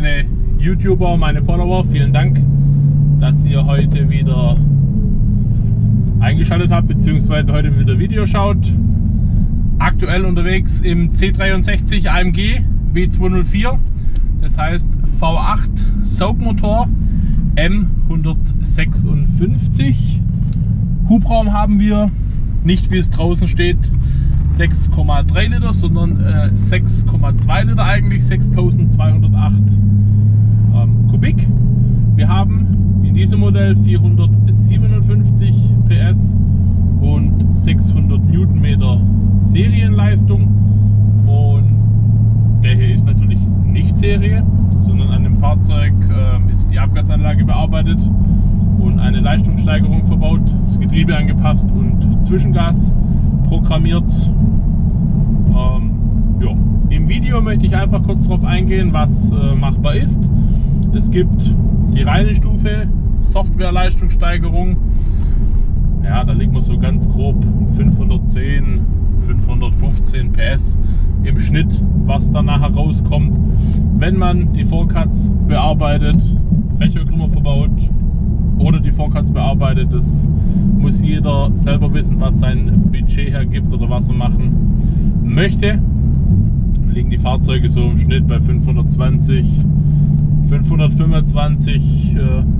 meine YouTuber, meine Follower, vielen Dank, dass ihr heute wieder eingeschaltet habt, beziehungsweise heute wieder Video schaut. Aktuell unterwegs im C63 AMG W204, das heißt V8 Saugmotor M156. Hubraum haben wir, nicht wie es draußen steht 6,3 Liter, sondern 6,2 Liter eigentlich, 6208 Kubik. Wir haben in diesem Modell 457 PS und 600 Newtonmeter Serienleistung. Und der hier ist natürlich nicht Serie, sondern an dem Fahrzeug ist die Abgasanlage bearbeitet und eine Leistungssteigerung verbaut, das Getriebe angepasst und Zwischengas programmiert. Ja. Im Video möchte ich einfach kurz darauf eingehen, was machbar ist. Es gibt die reine Stufe Software-Leistungssteigerung. Ja, da liegt man so ganz grob 510, 515 PS im Schnitt, was dann nachher rauskommt. Wenn man die Vorkatz bearbeitet, Fächerkrümmer verbaut oder die Vorkatz bearbeitet, das muss jeder selber wissen, was sein Budget hergibt oder was er machen möchte. Dann liegen die Fahrzeuge so im Schnitt bei 520, 525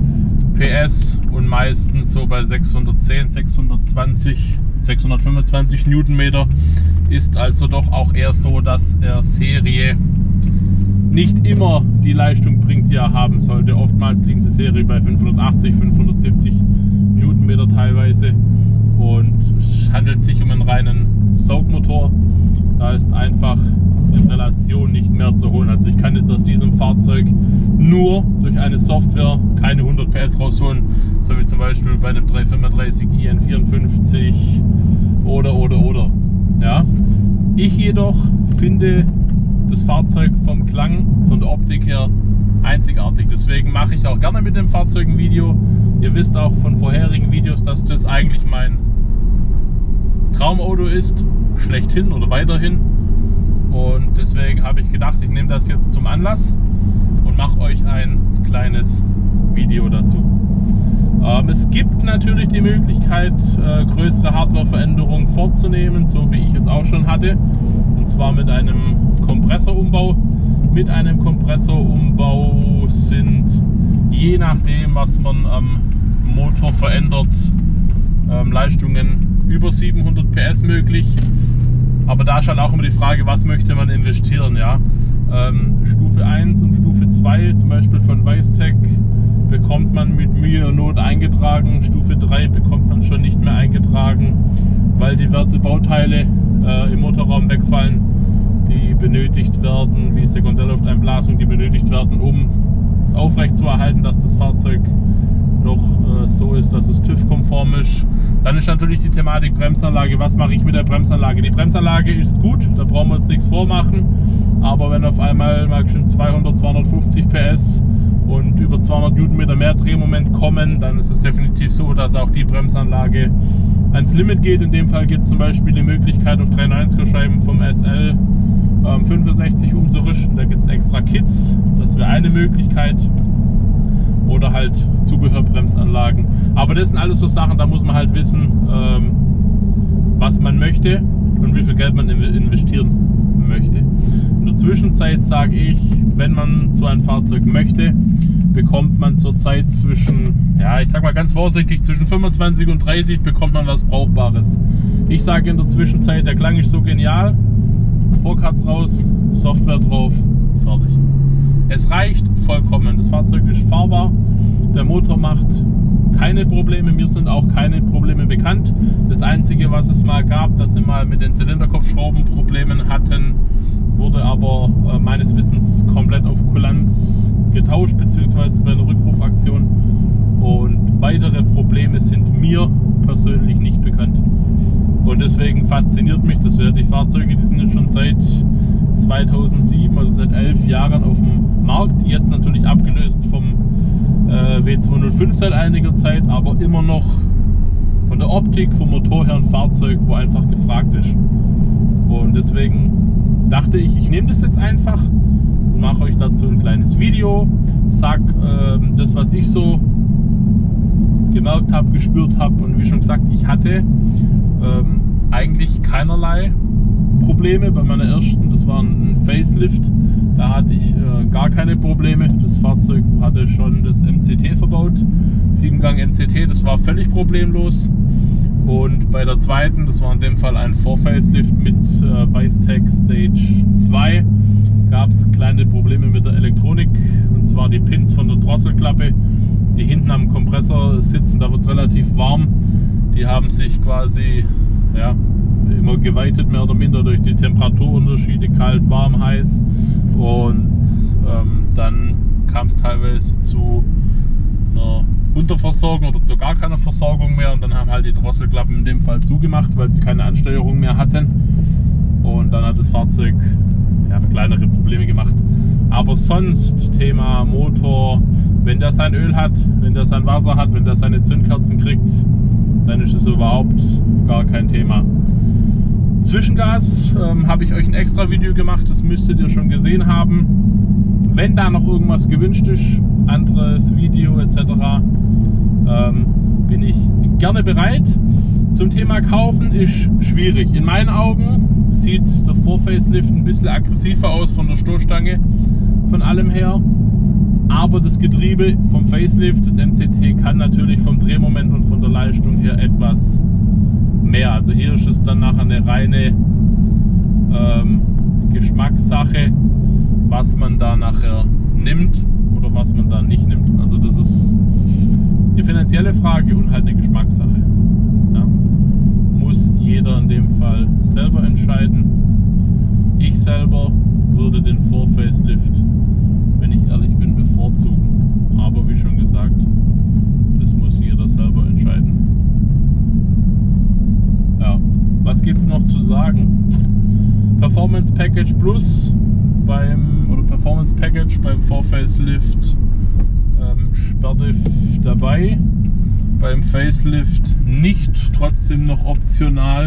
PS und meistens so bei 610, 620, 625 Newtonmeter. Ist also doch auch eher so, dass er Serie nicht immer die Leistung bringt, die er haben sollte. Oftmals liegen sie Serie bei 580, 570 Newtonmeter teilweise. Und es handelt sich um einen reinen Saugmotor. Da ist einfach in Relation nicht mehr zu holen. Also ich kann jetzt aus diesem Fahrzeug nur durch eine Software keine 100 PS rausholen, so wie zum Beispiel bei dem 335 IN54 oder. Ja. Ich jedoch finde das Fahrzeug vom Klang, von der Optik her einzigartig. Deswegen mache ich auch gerne mit dem Fahrzeug ein Video. Ihr wisst auch von vorherigen Videos, dass das eigentlich mein Traumauto ist, schlechthin oder weiterhin. Und deswegen habe ich gedacht, ich nehme das jetzt zum Anlass und mache euch ein kleines Video dazu. Es gibt natürlich die Möglichkeit, größere Hardwareveränderungen vorzunehmen, so wie ich es auch schon hatte. Und zwar mit einem Kompressorumbau. Mit einem Kompressorumbau sind, je nachdem, was man am Motor verändert, Leistungen über 700 PS möglich. Aber da ist halt auch immer die Frage, was möchte man investieren. Ja? Stufe 1 und Stufe 2, zum Beispiel von Weistech, bekommt man mit Mühe und Not eingetragen. Stufe 3 bekommt man schon nicht mehr eingetragen, weil diverse Bauteile im Motorraum wegfallen, die benötigt werden, wie Sekundärlufteinblasung, die benötigt werden, um es aufrecht zu erhalten, dass das Fahrzeug noch so ist, dass es TÜV-konform ist. Dann ist natürlich die Thematik Bremsanlage. Was mache ich mit der Bremsanlage? Die Bremsanlage ist gut, da brauchen wir uns nichts vormachen. Aber wenn auf einmal mal schon 200, 250 PS und über 200 Newtonmeter mehr Drehmoment kommen, dann ist es definitiv so, dass auch die Bremsanlage ans Limit geht. In dem Fall gibt es zum Beispiel die Möglichkeit, auf 390er Scheiben vom SL 65 umzurüsten. Da gibt es extra Kits, das wäre eine Möglichkeit. Oder halt Zubehörbremsanlagen. Aber das sind alles so Sachen, da muss man halt wissen, was man möchte und wie viel Geld man investieren möchte. In der Zwischenzeit sage ich, wenn man so ein Fahrzeug möchte, bekommt man zurzeit zwischen, ja, ich sag mal ganz vorsichtig, zwischen 25 und 30 bekommt man was Brauchbares. Ich sage in der Zwischenzeit, der Klang ist so genial, Vorkatz raus, Software drauf, fertig. Es reicht vollkommen. Das Fahrzeug ist fahrbar, der Motor macht keine Probleme, mir sind auch keine Probleme bekannt. Das Einzige, was es mal gab, dass sie mal mit den Zylinderkopfschrauben Problemen hatten, wurde aber meines Wissens komplett auf Kulanz getauscht, beziehungsweise bei einer Rückrufaktion. Und weitere Probleme sind mir persönlich nicht bekannt. Und deswegen fasziniert mich das. Die Fahrzeuge, die sind jetzt schon seit 2007, also seit 11 Jahren auf dem Markt. Jetzt natürlich abgelöst vom W205 seit einiger Zeit, aber immer noch von der Optik, vom Motor her ein Fahrzeug, wo einfach gefragt ist. Und deswegen dachte ich, ich nehme das jetzt einfach und mache euch dazu ein kleines Video, sag das, was ich so gemerkt habe, gespürt habe, und wie schon gesagt, ich hatte eigentlich keinerlei Probleme bei meiner ersten, das war ein Facelift, da hatte ich gar keine Probleme. Das Fahrzeug hatte schon das MCT verbaut, 7-Gang MCT, das war völlig problemlos. Und bei der zweiten, das war in dem Fall ein Vor-Facelift mit Weistech Stage 2, gab es kleine Probleme mit der Elektronik, und zwar die Pins von der Drosselklappe, die hinten am Kompressor sitzen, da wird es relativ warm, die haben sich quasi immer geweitet, mehr oder minder durch die Temperaturunterschiede, kalt, warm, heiß, und dann kam es teilweise zu einer Unterversorgung oder zu gar keiner Versorgung mehr, und dann haben halt die Drosselklappen in dem Fall zugemacht, weil sie keine Ansteuerung mehr hatten, und dann hat das Fahrzeug kleinere Probleme gemacht. Aber sonst Thema Motor, wenn der sein Öl hat, wenn der sein Wasser hat, wenn der seine Zündkerzen kriegt, dann ist es überhaupt gar kein Thema. Zwischengas habe ich euch ein extra Video gemacht, das müsstet ihr schon gesehen haben. Wenn da noch irgendwas gewünscht ist, anderes Video etc., bin ich gerne bereit. Zum Thema Kaufen ist schwierig. In meinen Augen sieht der Vor-Facelift ein bisschen aggressiver aus von der Stoßstange, von allem her. Aber das Getriebe vom Facelift, das MCT, kann natürlich vom Drehmoment und von der Leistung her etwas mehr. Also hier ist es dann nachher eine reine Geschmackssache, was man da nachher nimmt oder was man da nicht nimmt. Also das ist die finanzielle Frage und halt eine Geschmackssache. Ja. Muss jeder in dem Fall selber entscheiden. Ich selber würde den Vor-Facelift, wenn ich ehrlich bin, bevorzugen. Aber wie schon gesagt, das muss jeder selber entscheiden. Ja, was gibt es noch zu sagen? Performance Package Plus Performance Package beim Vor-Facelift Sperrdiff dabei, beim Facelift nicht, trotzdem noch optional.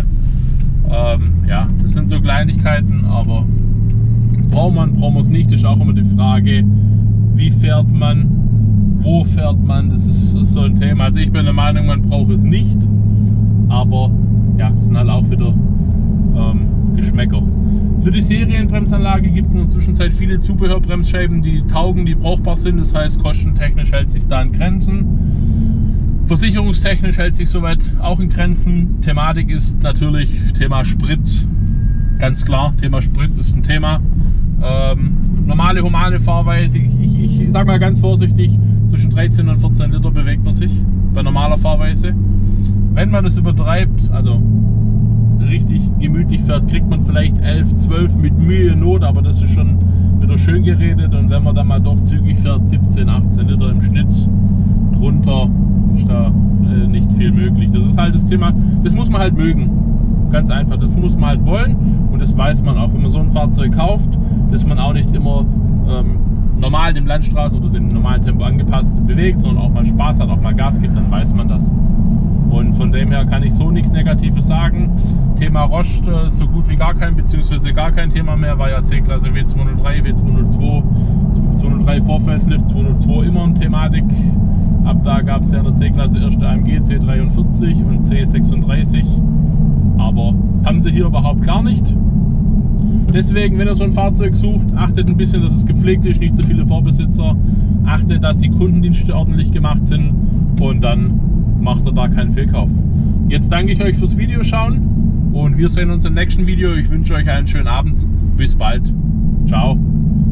Ja, das sind so Kleinigkeiten, aber braucht man es nicht, ist auch immer die Frage, wie fährt man, wo fährt man, das ist so ein Thema. Also ich bin der Meinung, man braucht es nicht, aber ja, das sind halt auch wieder Geschmäcker. Für die Serienbremsanlage gibt es in der Zwischenzeit viele Zubehörbremsscheiben, die taugen, die brauchbar sind, das heißt kostentechnisch hält sich da in Grenzen. Versicherungstechnisch hält sich soweit auch in Grenzen. Thematik ist natürlich Thema Sprit, ganz klar, Thema Sprit ist ein Thema. Normale humane Fahrweise, ich sage mal ganz vorsichtig, zwischen 13 und 14 Liter bewegt man sich bei normaler Fahrweise. Wenn man das übertreibt, also richtig gemütlich fährt, kriegt man vielleicht 11, 12 mit Mühe Not, aber das ist schon wieder schön geredet, und wenn man dann mal doch zügig fährt, 17, 18 Liter im Schnitt, drunter ist da nicht viel möglich. Das ist halt das Thema, das muss man halt mögen, ganz einfach, das muss man halt wollen, und das weiß man auch, wenn man so ein Fahrzeug kauft, dass man auch nicht immer normal dem Landstraßen oder dem normalen Tempo angepasst bewegt, sondern auch mal Spaß hat, auch mal Gas gibt, dann weiß man das. Und von dem her kann ich so nichts Negatives sagen. Thema Rost so gut wie gar kein, beziehungsweise gar kein Thema mehr, war ja C-Klasse W203, W202, 203 Vor-Facelift, 202 immer eine Thematik. Ab da gab es ja in der C-Klasse erste AMG C43 und C36, aber haben sie hier überhaupt gar nicht. Deswegen, wenn ihr so ein Fahrzeug sucht, achtet ein bisschen, dass es gepflegt ist, nicht zu viele Vorbesitzer, achtet, dass die Kundendienste ordentlich gemacht sind, und dann macht ihr da keinen Fehlkauf. Jetzt danke ich euch fürs Videoschauen, und wir sehen uns im nächsten Video. Ich wünsche euch einen schönen Abend. Bis bald. Ciao.